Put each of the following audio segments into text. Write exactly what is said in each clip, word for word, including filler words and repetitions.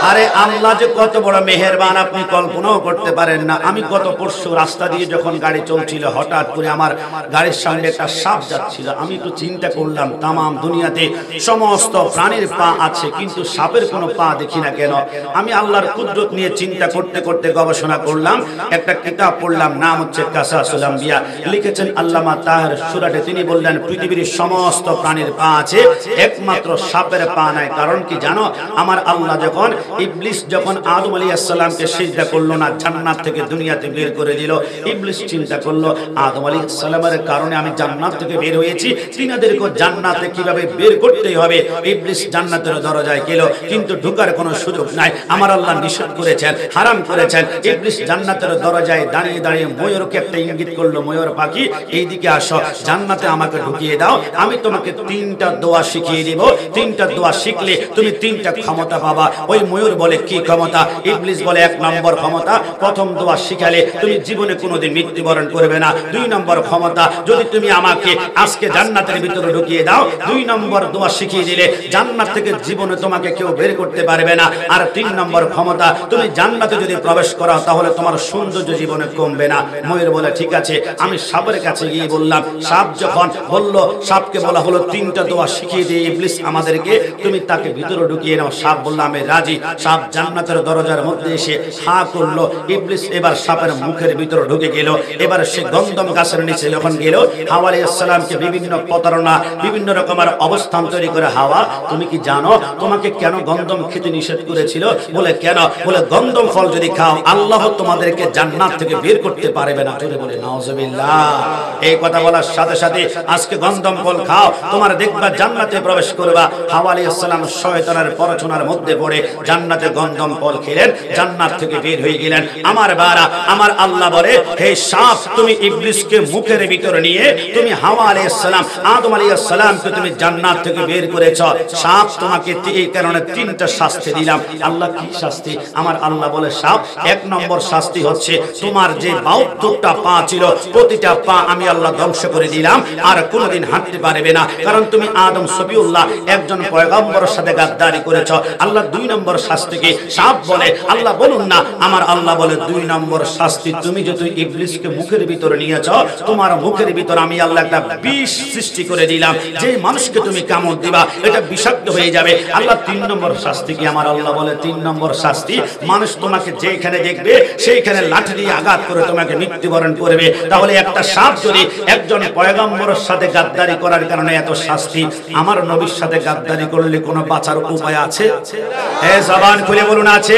আরে আল্লাহ যে কত বড় মেহেরবান আপনি কল্পনাও করতে পারেন না। আমি গত পরশু রাস্তা দিয়ে যখন গাড়ি চলছিল, হঠাৎ করে আমার গাড়ির সামনে একটা সাপ যাচ্ছিল। আমি একটু চিন্তা করলাম, তামাম দুনিয়াতে সমস্ত প্রাণীর পা আছে, কিন্তু সাপের কোনো পা দেখি না কেন? আমি আল্লাহর কুদরত নিয়ে চিন্তা করতে করতে গবেষণা করলাম, একটা কিতাব পড়লাম, নাম হচ্ছে কাসাসুল আম্বিয়া, লিখেছেন আল্লামা তাহের সুরাটে। তিনি বললেন পৃথিবীর সমস্ত প্রাণীর পা আছে, একমাত্র সাপের পা নাই। কারণ কি জানো? আমার আল্লাহ যখন ইবলিস যখন আদম আলাইহিস সালামকে সিজদা করলো না, জান্নাত থেকে দুনিয়াতে বের করে দিল, ইবলিস চিন্তা করলো আদম আলাইহিস সালামের কারণে আমি জান্নাত থেকে বের হয়েছি, তিনাদেরকে জান্নাতে কিভাবে বের করতে হবে। ইবলিস জান্নাতের দরজায় গেল, কিন্তু ঢোকার কোনো সুযোগ নাই। আমার আল্লাহ নিষেধ করেছেন, হারাম করেছেন। ইবলিস জান্নাতের দরজায় দাঁড়িয়ে দাঁড়িয়ে ময়ূরকে একটা ইঙ্গিত করলো, ময়ূর পাখি এইদিকে আসো, জান্নাতে আমাকে ঢুকিয়ে দাও, আমি তোমাকে তিনটা দোয়া শিখিয়ে দিব, তিনটা দোয়া শিখলে তুমি তিনটা ক্ষমতা পাবা। ওই ময়ূর বলে কি ক্ষমতা? ইবলিস বলে এক নম্বর ক্ষমতা, প্রথম দোয়া শিখালে তুমি জীবনে কোনোদিন মৃত্যুবরণ করবে না। দুই নম্বর ক্ষমতা, যদি তুমি আমাকে আজকে জান্নাতের ভিতরে ঢুকিয়ে দাও, দুই নম্বর দোয়া শিখিয়ে দিলে জান্নাত থেকে জীবনে তোমাকে কেউ বের করতে পারবে না। আর তিন নম্বর ক্ষমতা, তুমি জান্নাতে যদি প্রবেশ করো তাহলে তোমার সৌন্দর্য জীবনে কমবে না। ময়ূর বলে ঠিক আছে। আমি সাপের কাছে গিয়ে বললাম, সাপ যখন বলল, সাপকে বলা হলো তিনটা দোয়া শিখিয়ে দিয়ে ইবলিস আমাদেরকে, তুমি তাকে ভিতরে ঢুকিয়ে নাও। সাপ বলল আমি রাজি। সাপ জান্নাতের দরজার মধ্যে এসে হা করলো। ইবলিস এবার সাপের মুখের ভিতরে ঢুকে গেল। এবার সে গন্ধম গাছের নিচে যখন গেল, হাওয়া আলাইহিস সালামকে বিভিন্ন প্রতারণা, বিভিন্ন রকমের অবস্থান তৈরি করে, হাওয়া তুমি কি জানো তোমাকে কেন গন্ধম খেতে নিষেধ করেছিল? বলে কেন? বলে গন্ধম ফল যদি খাও আল্লাহ তোমাদেরকে জান্নাত থেকে বের করতে পারবে না। জোরে বলে নাউজুবিল্লাহ। এই কথা বলার সাথে সাথে আজকে গন্ধম ফল খাও, তোমার দেখবা জান্নাতে প্রবেশ করবা। হাওয়া আলাইহিস সালাম শয়তানের প্ররোচনার মধ্যে পড়ে জান্নাতে গন্ধম ফল খেলেন, জান্নাত থেকে বের হয়ে গেলেন। আমার বারা, আমার আল্লাহ বলে, হে সাপ, তুমি ইবলিসকে মুখের ভিতরে নিয়ে তুমি হাওয়া আলাইহিস সালাম, আদম আলাইহিস সালামকে তুমি জান্নাত থেকে বের করেছো। সাপ তোমাকে এই কারণে তিনটা শাস্তি দিলাম। আল্লাহ কি শাস্তি? আমার আল্লাহ বলে, সাপ এক নম্বর শাস্তি হচ্ছে তোমার যে বাহাত্তরটা পা ছিল, প্রতিটা পা আমি আল্লাহ ধ্বংস করে দিলাম, আর কোনোদিন হাঁটতে পারবে না। কারণ তুমি আদম সফিউল্লাহ একজন পয়গম্বরের সাথে গাদ্দারি করেছো। আল্লাহ দুই নম্বর শাস্তি কি? সাপ বলে, আল্লাহ বলুন না। আমার আল্লাহ বলে, দুই নম্বর শাস্তি তুমি যদি ইবলিসকে মুখের ভিতরে নিয়েছো, তোমার মুখের ভিতরে আমি আল্লাহ একটা বিষ সৃষ্টি করে দিলাম, যে মানুষকে তুমি কামড় দিবা এটা বিষাক্ত হয়ে যাবে। আল্লাহ তিন নম্বর শাস্তি কি? আমার আল্লাহ বলে, তিন নম্বর শাস্তি, মানুষ তোমাকে যেখানে দেখবে সেইখানে লাঠি দিয়ে আঘাত করে তোমাকে মৃত্যুবরণ করবে। তাহলে একটা সাপ যদি একজন পয়গম্বরের সাথে গাদ্দারি করার কারণে এত শাস্তি, আমার নবীর সাথে গাদ্দারি করলে কোনো বাঁচার উপায় আছে? হে জবান খুলে বলুন, আছে?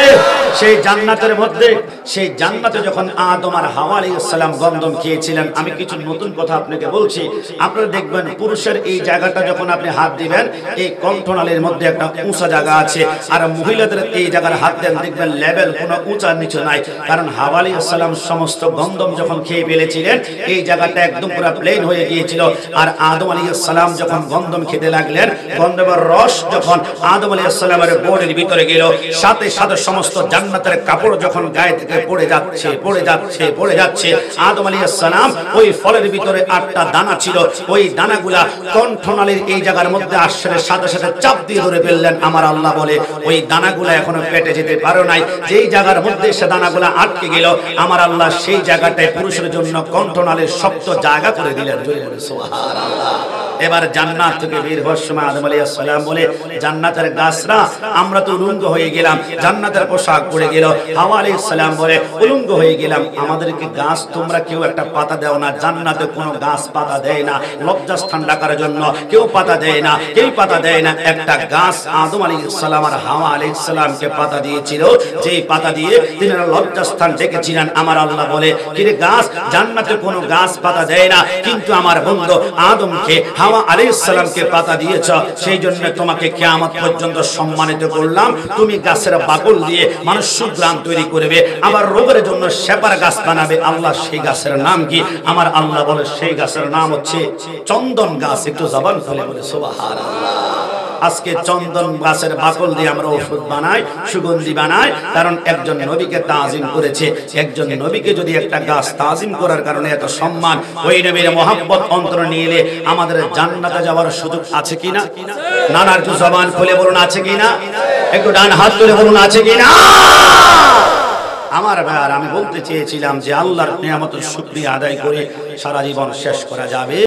সেই জান্নাতের মধ্যে, সেই জান্নাতে যখন আদম আর হাওয়া আলাইহিস সালাম গন্ধম খেয়েছিলেন, আমি কিছু নতুন কথা আপনাকে বলছি। আপনারা দেখবেন পুরুষের এই জায়গাটা যখন আপনি হাত দিবেন, এই কণ্ঠনালীর মধ্যে একটা উঁচা জায়গা আছে, আর মহিলাদের এই জায়গার হাত দেন, দেখবেন লেভেল কোনো উঁচা নিচু নাই। কারণ হাওয়া আলাইহিস সালাম সমস্ত গন্ধম যখন খেয়ে ফেলেছিলেন, এই জায়গাটা একদম পুরো প্লেন হয়ে গিয়েছিল। আর আদম আলাইহিস সালাম যখন গন্ধম খেতে লাগলেন, গন্ধমের রস যখন আদম আলাইহিস সালামের বডির ভিতরে গেল, সাথে সাথে সমস্ত জান্নাতের কাপড় যখন গায়ে থেকে পড়ে যাচ্ছে পড়ে যাচ্ছে পড়ে যাচ্ছে আদম আলাইহিস সালাম ওই ফলের ভিতরে আটটা দানা ছিল, ওই দানাগুলা কণ্ঠনালীর এই জায়গার মধ্যে আসলে সাথে সাথে চাপ দিয়ে ধরে ফেললেন। আমার আল্লাহ বলে, ওই দানাগুলা এখনো পেটে যেতে পারে নাই, যেই জায়গার মধ্যে সে দানাগুলা আটকে গেল, আমার আল্লাহ সেই জায়গাটায় পুরুষের জন্য কণ্ঠনালীর শক্ত জায়গা করে দিলেন। জোরে বলে সুবহানাল্লাহ। এবার জান্নাত থেকে বের হওয়ার সময় আদম আলাইহিস সালাম বলে, জান্নাতের গাছরা আমরা তো উলঙ্গ হয়ে গেলাম, জান্নাতের পোশাক পরে গেল। হাওয়া আলাইহিস সালাম বলে, উলঙ্গ হয়ে গেলাম, আমাদেরকে গাছ তোমরা কেউ একটা পাতা দাও না। জান্নাতে কোনো গাছ পাতা দেয় না, লজ্জাস্থান রাখার জন্য কেউ পাতা দেয় না, কেউ পাতা দেয় না। একটা গাছ আদম আলাইহিস সালাম আর হাওয়া আলাইহিস সালামকে পাতা দিয়েছিল, যেই পাতা দিয়ে তিনি লজ্জাস্থান ডেকেছিলেন। আমার আল্লাহ বলে, কিরে গাছ, জান্নাতে কোনো গাছ পাতা দেয় না, কিন্তু আমার বন্ধু আদমকে, হাওয়া আলাইহিস সালামকে পাতা দিয়েছ, সেই জন্য তোমাকে কিয়ামত পর্যন্ত সম্মানিত করলাম। তুমি গাছের বাকল দিয়ে মানুষ সুগ্রাম তৈরি করবে, আবার রোগের জন্য সেপার গাছ বানাবে। আল্লাহ সেই গাছের নাম কি? আমার আল্লাহ বলে, সেই গাছের নাম হচ্ছে চন্দন গাছ। একটু জবান খুলে বলে সুবহানাল্লাহ। আজকে চন্দন গাছের বাকল দিয়ে আমরা ওষুধ বানাই, সুগন্ধি বানাই, কারণ একজন নবীকে তাজিম করেছে। একজন নবীকে যদি একটা গাছ তাজিম করার কারণে এত সম্মান, ওই নবীর মহব্বত অন্তরে নিয়ে এলে আমাদের জান্নাতে যাওয়ার সুযোগ আছে কিনা? নানার একটু জবান খুলে বলুন আছে কিনা? একটু ডান হাত তুলে বলুন আছে কিনা? আমার ভাইয়ার, আমি বলতে চেয়েছিলাম যে আল্লাহর নিয়ামতের শুকরিয়া আদায় করে সারা জীবন শেষ করা যাবে।